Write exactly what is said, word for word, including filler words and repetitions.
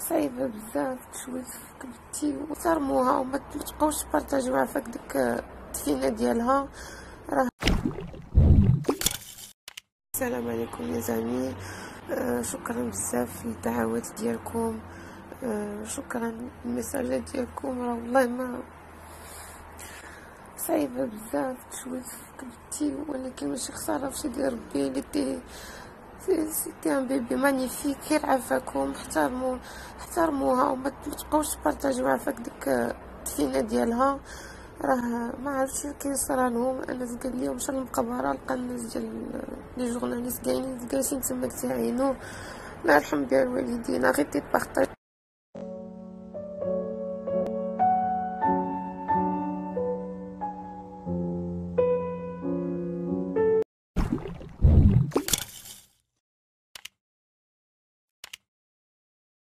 صعيبه بزاف تشويت في كبتي وصرموها وما تبقاوش تبارطاجيوها فاك ديك التفينه ديالها. راه السلام عليكم يا زعمي. آه شكرا بزاف للدعوات ديالكم. آه شكرا المساجات ديالكم. راه والله ما صعيبه بزاف تشويت في كبتي، ولكن ماشي خساره فشي ديال ربي اللي دي سيتي ان بيبي مانيفيك. غير عافاكم، احترموا احترموها وما تبقاوش تبارطاجيوها فاك ديك التفينه ديالها. راه ما عرفتش كي صرالهم. انا قال لي مشى للمقبره لقى الناس ديال لي جورناليست كاينين جالسين تما كيعاينوا. الله يرحم بها الوالدين، غير تيبارطاج